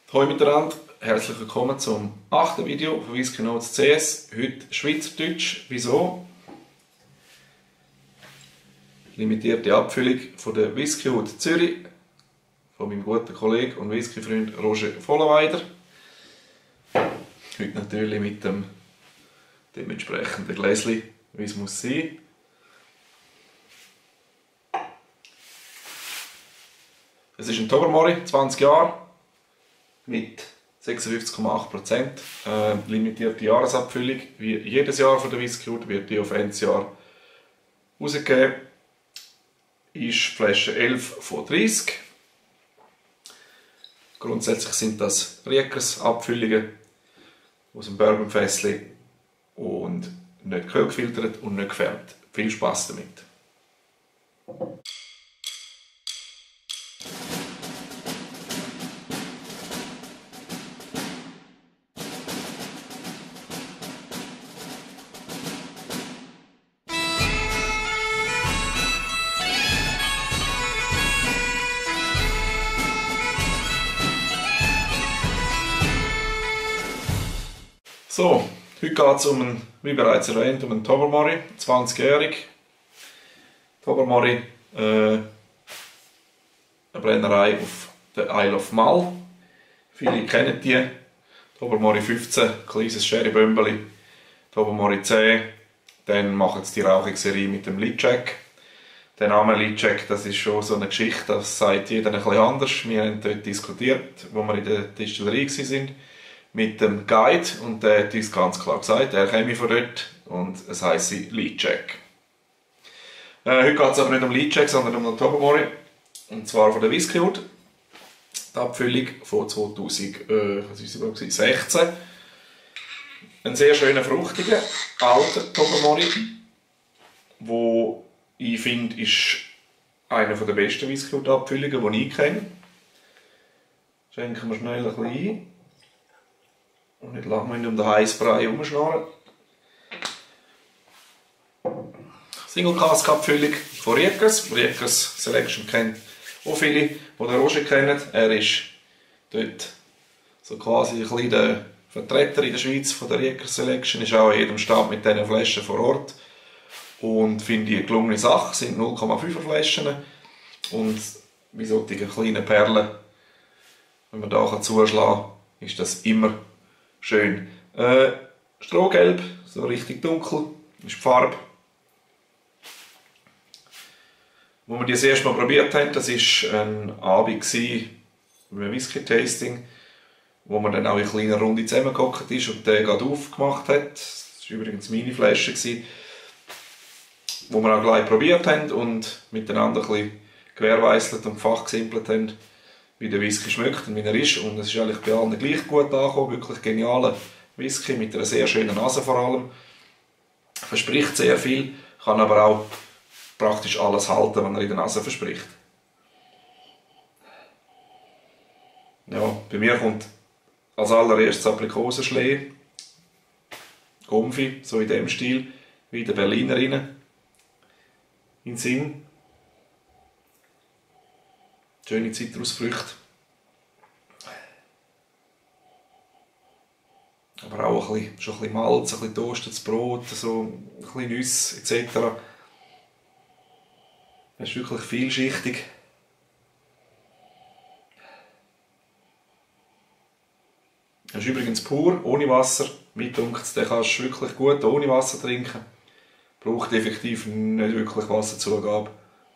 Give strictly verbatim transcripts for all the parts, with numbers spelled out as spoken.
Hallo miteinander, herzlich willkommen zum achten Video von Whisky Notes C S. Heute Schweizerdeutsch. Wieso? Limitierte Abfüllung von der Whisky-Hut Zürich von meinem guten Kollegen und Whisky-Freund Roger Vollenweider. Heute natürlich mit dem dementsprechenden Gläschen, wie es muss sein. Es ist ein Tobermory, zwanzig Jahre, mit sechsundfünfzig Komma acht Prozent. Äh, limitierte Jahresabfüllung, wie jedes Jahr von der Whisky-Hut, wird die auf Ende Jahr rausgegeben. Ist Flasche elf von dreißig. Grundsätzlich sind das Riekers Abfüllungen aus dem Bourbonfässli und nicht kühlgefiltert und nicht gefärbt. Viel Spaß damit! So, heute geht es um einen, wie bereits erwähnt, um einen Tobermory, zwanzigjährig. Tobermory, äh, eine Brennerei auf der Isle of Mull. Viele kennen die. Tobermory fünfzehn, kleines Sherry-Bömbeli. Tobermory zehn, dann machen sie die Rauchungsserie mit dem Lidjack. Der Name Lidjack, das ist schon so eine Geschichte, das sagt jeder ein bisschen anders. Wir haben dort diskutiert, wo wir in der Distillerie waren, mit dem Guide, und der hat uns ganz klar gesagt, er käme von dort und es heisst Lidjack. Äh, heute geht es aber nicht um Lidjack, sondern um den Tobermory, und zwar von der Whisky-Hut. Die Abfüllung von zweitausendsechzehn. Ein sehr schöner, fruchtiger, alter Tobermory, wo ich finde, ist einer der besten Whisky-Hut-Abfüllungen, die ich kenne. Schenken wir schnell ein bisschen ein. Und nicht lange um den heißen Brei herumschnurren. Single Cask Abfüllung von Riekers. Riekers Selection kennt auch viele, die den Roger kennen. Er ist dort so quasi ein bisschen der Vertreter in der Schweiz von der Riekers Selection. Ist auch in jedem Stand mit diesen Flaschen vor Ort. Und finde ich eine gelungene Sache. Es sind null Komma fünfer Flaschen. Und wie solche kleinen Perlen, wenn man da zuschlagen kann, ist das immer schön. Äh, Strohgelb, so richtig dunkel, ist die Farbe. Wo wir die das erste Mal probiert haben, das war ein Abend beim Whisky-Tasting, wo man dann auch in kleiner Runde zusammengehockt ist und der gerade aufgemacht hat. Das war übrigens meine Flasche, die wir auch gleich probiert haben und miteinander ein bisschen gewährleistet und fachgesimpelt haben, wie der Whisky schmeckt und wie er ist. Und es ist eigentlich bei allen gleich gut angekommen. Wirklich genialer Whisky mit einer sehr schönen Nase vor allem. Verspricht sehr viel, kann aber auch praktisch alles halten, was er in der Nase verspricht. Ja, bei mir kommt als allererstes Aprikosenschlee, Comfy, so in dem Stil, wie der Berliner rein, in den Sinn. Schöne Zitrusfrüchte. Aber auch ein bisschen, schon ein bisschen Malz, ein bisschen toastetes Brot, so ein bisschen Nüsse et cetera. Das ist wirklich vielschichtig. Das ist übrigens pur, ohne Wasser. Mir dunkt, den kannst du wirklich gut ohne Wasser trinken. Braucht effektiv nicht wirklich Wasserzugabe.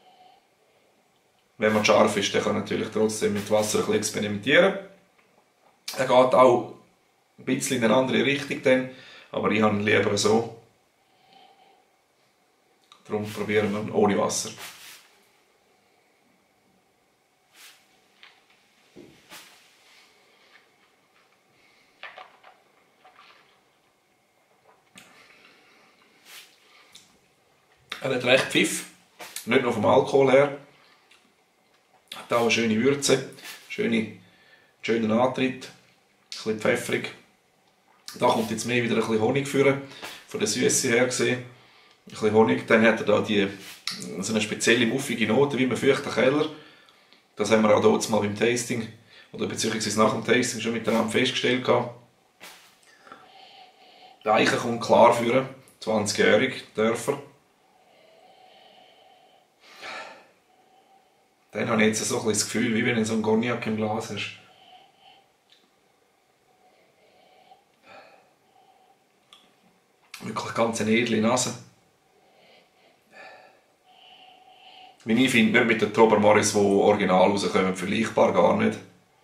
Wenn man scharf ist, dann kann man natürlich trotzdem mit Wasser ein bisschen experimentieren. Er geht auch ein bisschen in eine andere Richtung, dann, aber ich habe ihn lieber so. Darum probieren wir ihn ohne Wasser. Er hat recht Pfiff, nicht nur vom Alkohol her. Hat auch eine schöne Würze, schöne, schönen Antritt, ein bisschen pfeffrig. Da kommt jetzt mehr wieder ein bisschen Honig führen, von der Süße her gesehen. Ein bisschen Honig, dann hat er da die, so eine spezielle muffige Note, wie man fürchten Keller. Das haben wir auch dort mal beim Tasting oder beziehungsweise nach dem Tasting schon miteinander festgestellt haben. Der Eichen kommt klar für zwanzigjährig Dörfer. Dann habe ich jetzt so ein das Gefühl, wie wenn du so einen Cognac im Glas hast. Wirklich ganz eine edle Nase. Wie ich finde, nicht mit den Tobermoris, die original rauskommen, vergleichbar gar nicht.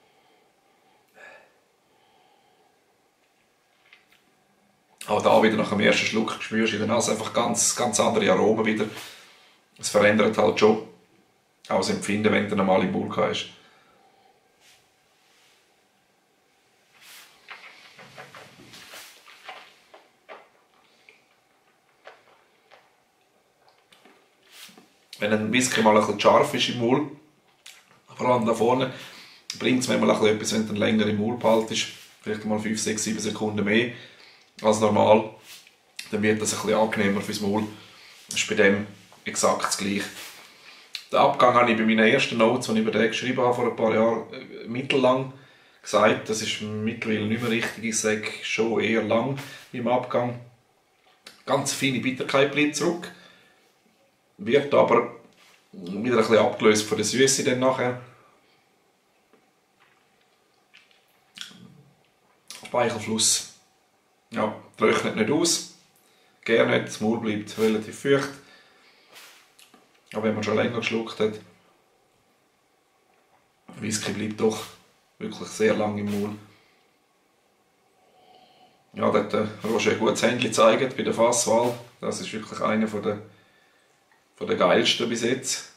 Auch da wieder nach dem ersten Schluck spürst du in der Nase einfach ganz, ganz andere Aromen wieder. Es verändert halt schon auch das Empfinden, wenn du normal im Mund hast. Wenn ein Whisky mal ein bisschen scharf ist im Mund, vor allem da vorne, bringt es manchmal ein etwas, wenn du länger im Mund behaltest, vielleicht mal fünf, sechs, sieben Sekunden mehr als normal, dann wird das ein bisschen angenehmer fürs Maul. Das ist bei dem exakt das Gleiche. Den Abgang habe ich bei meinen ersten Notes, die ich über den geschrieben habe, vor ein paar Jahren, mittellang gesagt. Das ist mittlerweile nicht mehr richtig. Ich sage schon eher lang im Abgang. Ganz feine Bitterkeit bleibt zurück. Wird aber wieder ein bisschen abgelöst von der Süße dann nachher. Speichelfluss. Ja, trocknet nicht aus. Gerne nicht, das Maul bleibt relativ feucht. Aber wenn man schon länger geschluckt hat, der Whisky bleibt doch wirklich sehr lang im Maul. Ja, da hat der Roger ein gutes Händchen gezeigt bei der Fasswahl. Das ist wirklich einer von der, von der geilsten bis jetzt.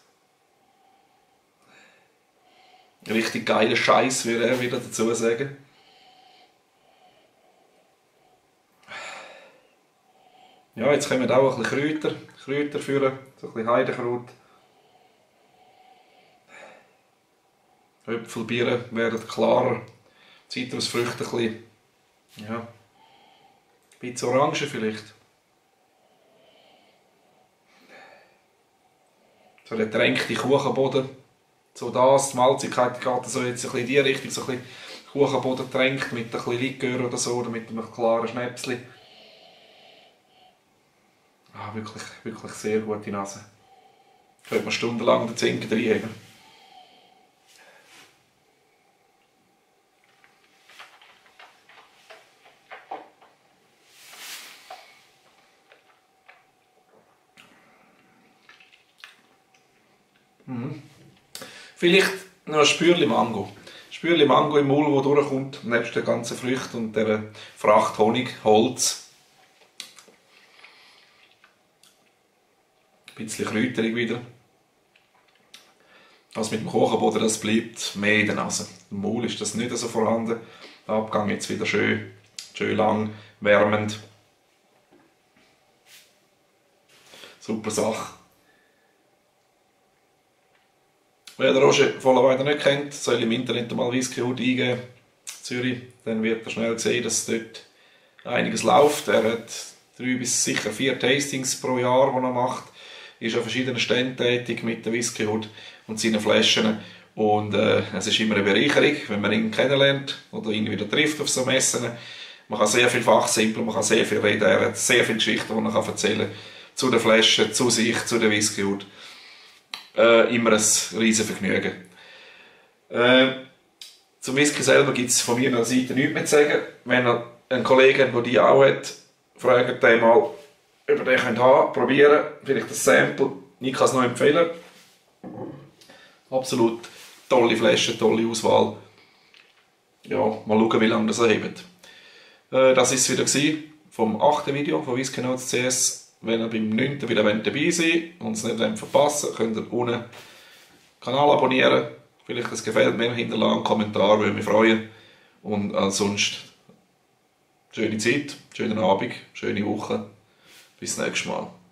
Richtig geiler Scheiß, würde er wieder dazu sagen. Ja, jetzt kommen auch ein bisschen Kräuter, Kräuter führen, so ein bisschen Heidenkraut. Äpfel, Birnen werden klarer, Zitrusfrüchte ein bisschen, ja, ein bisschen Orange vielleicht. So der tränkte Kuchenboden, so das, die Malzigkeit geht so jetzt ein bisschen in die Richtung, so ein bisschen Kuchenboden tränkt mit ein bisschen Likör oder so, oder mit einem klaren Schnäpsli. Ah, wirklich, wirklich sehr gute Nase. Könnte man stundenlang den Zinken reinheben. Mhm. Vielleicht noch ein Spürchen Mango. Ein Spürchen Mango im Mund, das durchkommt, nebst den ganzen Früchten und der Fracht Honig, Holz. Ein bisschen kräuterig wieder. Was mit dem Kuchenboden, das bleibt mehr in der Nase. Im Maul ist das nicht so vorhanden. Der Abgang jetzt wieder schön, schön lang, wärmend. Super Sache. Wer den Roger Vollenweider nicht kennt, soll im Internet mal Whisky Hood eingeben, Zürich, dann wird er schnell sehen, dass dort einiges läuft. Er hat drei bis sicher vier Tastings pro Jahr, die er macht. Ist an verschiedenen Ständen tätig mit der Whisky Hood und seinen Flaschen. Und äh, es ist immer eine Bereicherung, wenn man ihn kennenlernt oder ihn wieder trifft auf so Messen. Man kann sehr viel fachsimpeln, man kann sehr viel reden. Er hat sehr viele Geschichten, die er erzählen kann zu den Flaschen, zu sich, zu der Whisky Hood. Äh, immer ein riesen Vergnügen. Äh, zum Whisky selber gibt es von meiner Seite nichts mehr zu sagen. Wenn ihr einen Kollegen habt, der die auch hat, fragt den mal, ob ihr den haben könnt, probieren. Vielleicht ein Sample. Ich kann es noch empfehlen. Absolut tolle Flasche, tolle Auswahl. Ja, mal schauen, wie lange das hebt. Äh, das war es wieder vom achten Video von Whisky Notes C S. Wenn ihr beim neunten wieder dabei seid und es nicht verpassen wollt, könnt ihr unten den Kanal abonnieren. Vielleicht das gefällt mir, hinterlassen einen Kommentar, würde mich freuen. Und ansonsten schöne Zeit, schönen Abend, schöne Woche. Bis zum nächsten Mal.